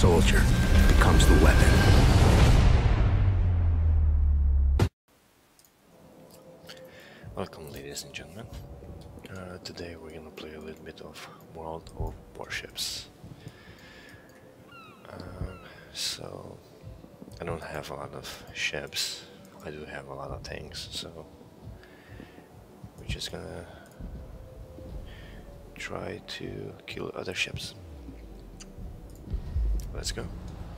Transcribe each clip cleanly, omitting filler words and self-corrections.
soldier becomes the weapon. Welcome, ladies and gentlemen. Today we're gonna play a little bit of World of Warships. So I don't have a lot of ships. I do have a lot of tanks, so we're just gonna try to kill other ships. Let's go.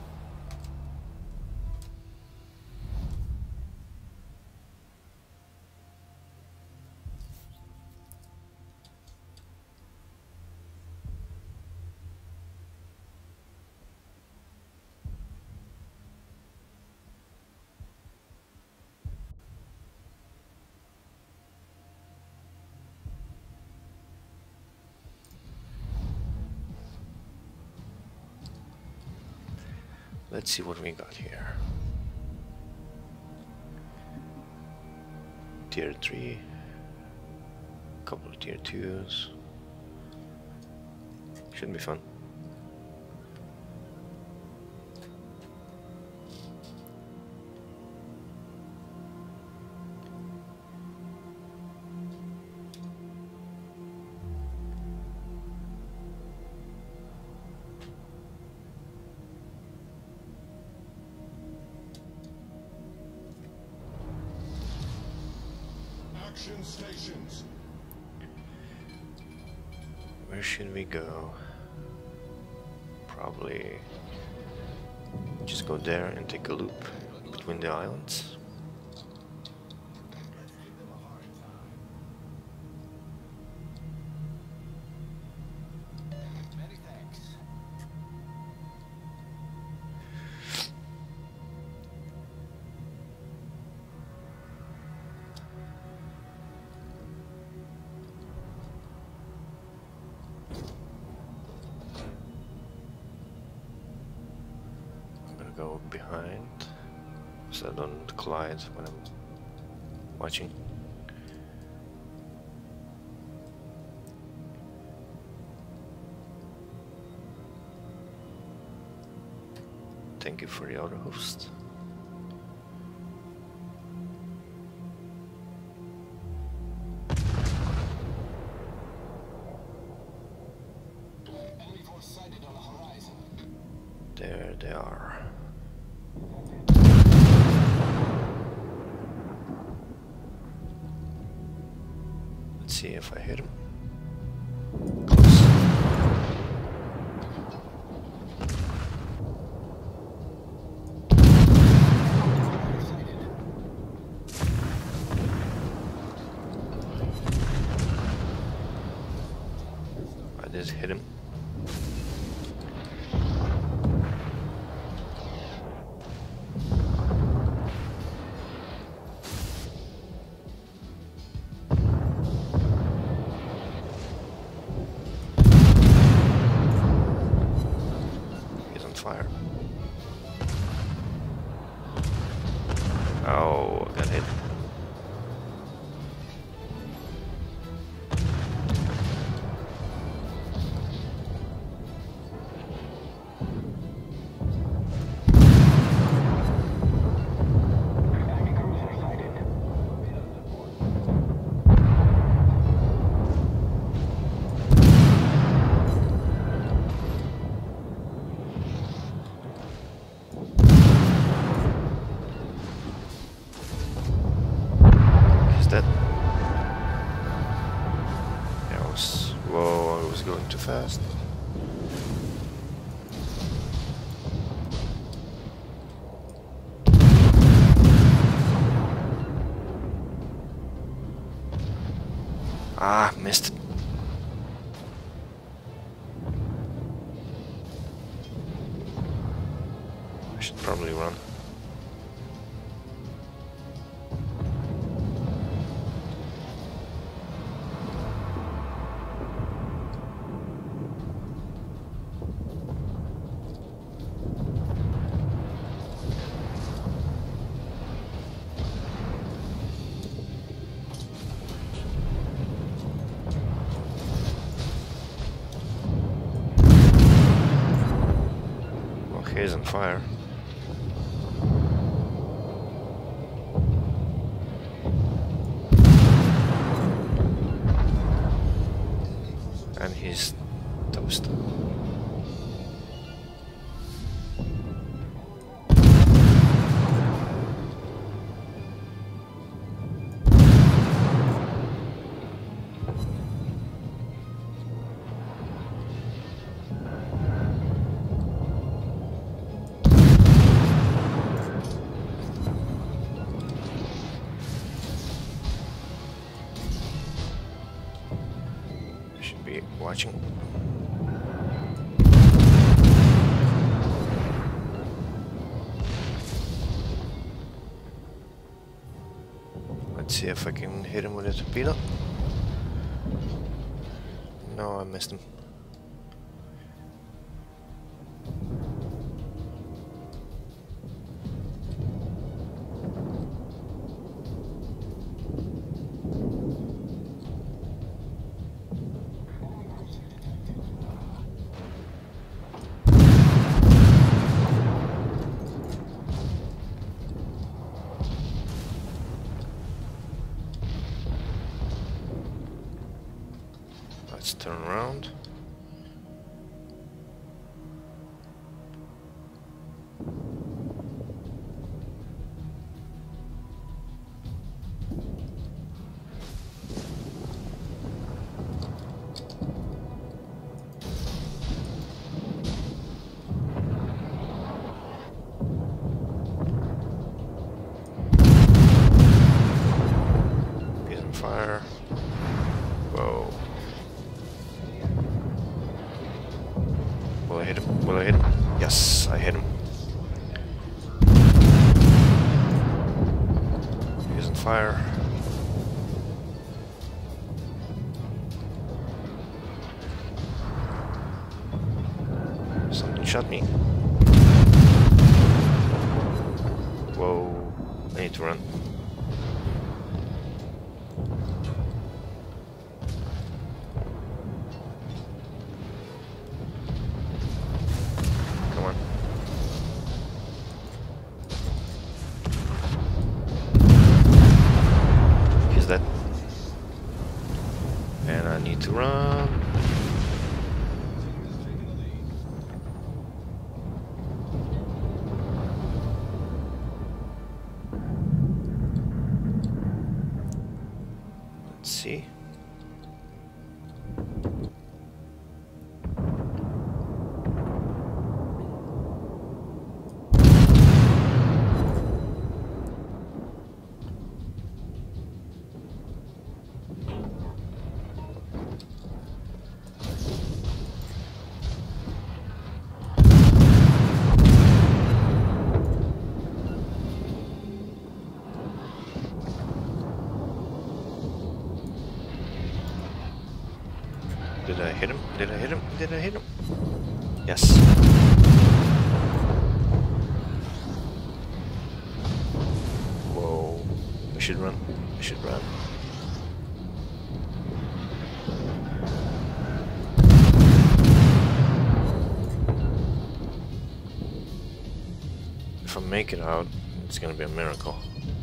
Let's see what we got here. Tier 3, couple of tier 2s. Should be fun. Stations. Where should we go? Probably just go there and take a loop between the islands. Many thanks. Go behind so I don't collide when I'm watching. Thank you for the auto host. Enemy force sighted on the horizon. There they are. Let's see if I hit him. Close. I just hit him. Fire. Oh, I got hit. Enemy cruiser sighted. Whoa, I was going too fast. Ah, missed. I should probably run. He's on fire. And he's toast. Should be watching. Let's see if I can hit him with a torpedo. No, I missed him. Let's turn around. He's on fire. Whoa. Will I hit him? Will I hit him? Yes, I hit him. He's on fire. Something shot me. Whoa. I need to run. That, and I need to run. Let's see. Did I hit him? Did I hit him? Did I hit him? Yes. Whoa. I should run. I should run. If I make it out, it's gonna be a miracle.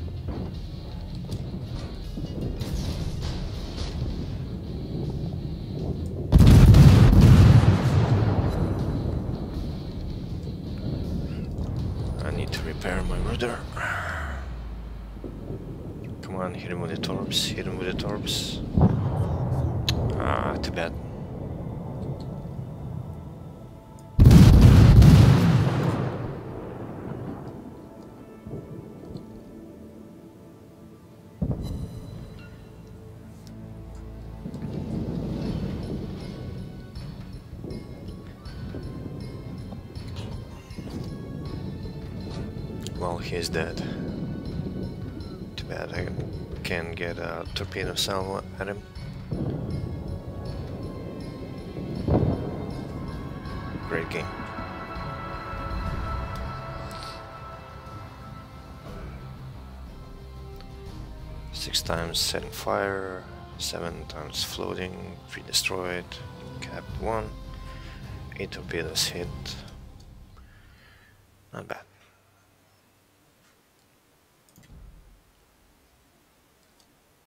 I need to repair my rudder. Come on, hit him with the torps, hit him with the torps. Ah, too bad. Well, he's dead. Too bad I can't get a torpedo salvo at him. Great game. Six times setting fire, 7 times floating, 3 destroyed, capped 1, 8 torpedoes hit. Not bad.